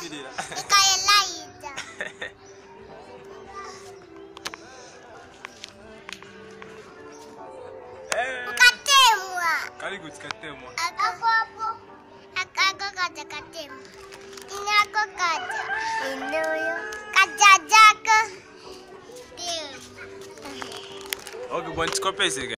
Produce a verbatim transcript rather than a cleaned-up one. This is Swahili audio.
Bilila. Ikaelaida. Eh. Katemwa. Kali gutikatemwa. Hapo hapo. Akago kaja katemwa. Inako kaja. Ndoyo. Kaja jaka. Okay, bon, tu copes,